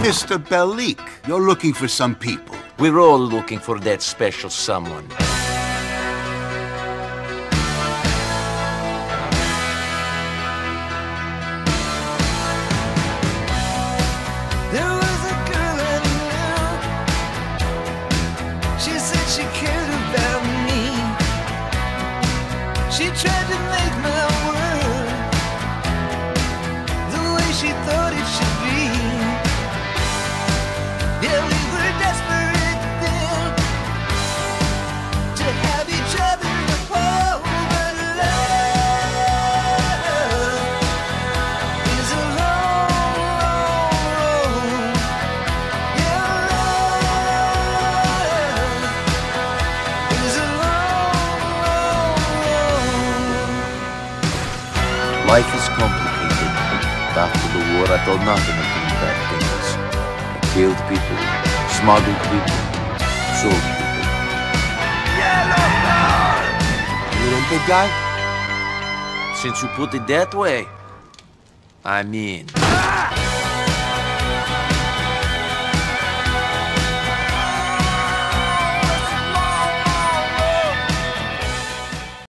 Mr. Bellic, you're looking for some people. We're all looking for that special someone. There was a girl I knew. She said she cared about me. She tried to make my world the way she thought it should be. Yeah, we were desperate then to have each other to hold, but love is a long, long road. Yeah, love is a long, long road. Life is complicated. After the war, I thought nothing of doing bad things. I killed people, smuggled people, sold people. You a big guy? Since you put it that way, I'm in.